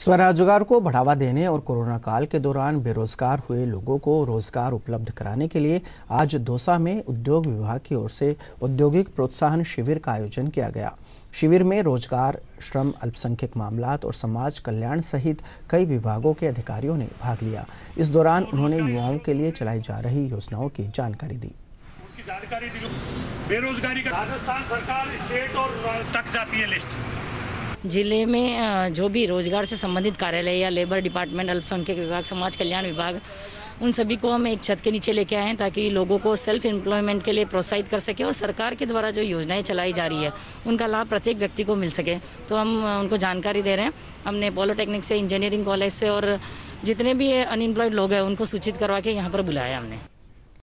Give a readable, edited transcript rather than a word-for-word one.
स्वरोजगार को बढ़ावा देने और कोरोना काल के दौरान बेरोजगार हुए लोगों को रोजगार उपलब्ध कराने के लिए आज दौसा में उद्योग विभाग की ओर से औद्योगिक प्रोत्साहन शिविर का आयोजन किया गया। शिविर में रोजगार, श्रम, अल्पसंख्यक मामलात और समाज कल्याण सहित कई विभागों के अधिकारियों ने भाग लिया। इस दौरान उन्होंने युवाओं के लिए चलाई जा रही योजनाओं की जानकारी दी। बेरोजगारी का राजस्थान सरकार स्टेट और तक जाती है लिस्ट। जिले में जो भी रोजगार से संबंधित कार्यालय या लेबर डिपार्टमेंट, अल्पसंख्यक विभाग, समाज कल्याण विभाग, उन सभी को हम एक छत के नीचे लेके आए हैं ताकि लोगों को सेल्फ एम्प्लॉयमेंट के लिए प्रोत्साहित कर सके और सरकार के द्वारा जो योजनाएं चलाई जा रही है उनका लाभ प्रत्येक व्यक्ति को मिल सके। तो हम उनको जानकारी दे रहे हैं। हमने पॉलिटेक्निक से, इंजीनियरिंग कॉलेज से और जितने भी अनएम्प्लॉयड लोग हैं उनको सूचित करवा के यहाँ पर बुलाया हमने।